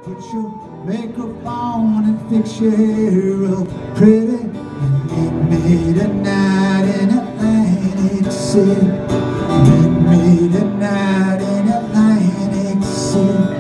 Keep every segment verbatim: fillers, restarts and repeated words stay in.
Put your makeup on and fix your hair up pretty, and meet me tonight in Atlantic City. Meet me tonight in Atlantic City.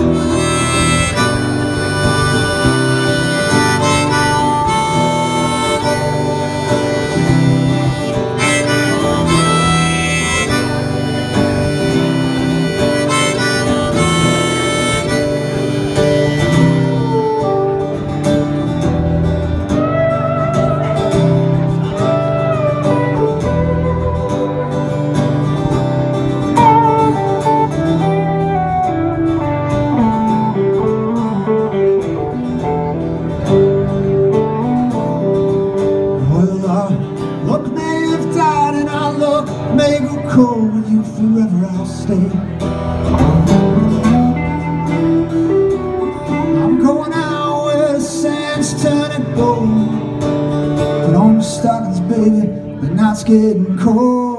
Look may have died and our look may go cold, with you forever I'll stay. I'm going out where the sand's turning gold. Put on your stockings, baby, the night's getting cold.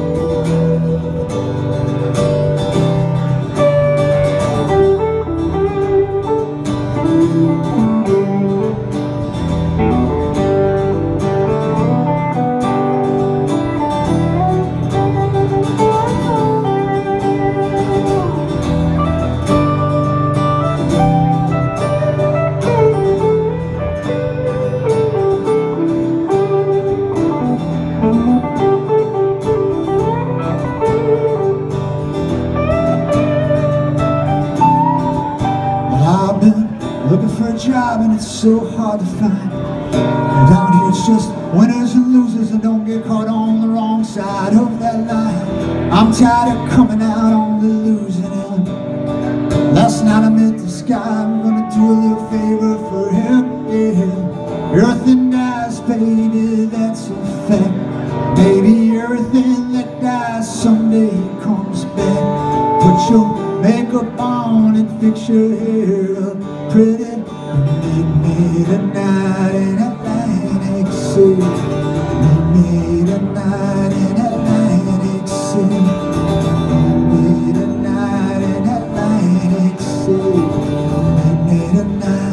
I've been looking for a job and it's so hard to find. And down here it's just winners and losers, and don't get caught on the wrong side of that line. I'm tired of coming out on the losing end. Last night I met this guy, I'm gonna do a little favor for him, yeah. Everything dies, baby, that's a fact. Baby, everything that dies someday comes back. Put your makeup on and fix your hair up pretty, and meet me tonight in Atlantic City. Meet me tonight in Atlantic City. Meet me tonight in Atlantic City. Meet me tonight.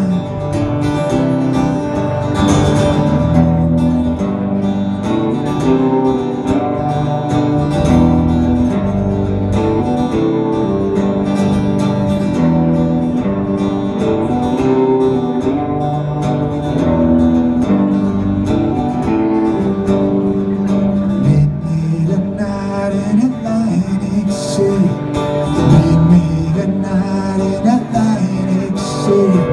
Meet me tonight in Atlantic City.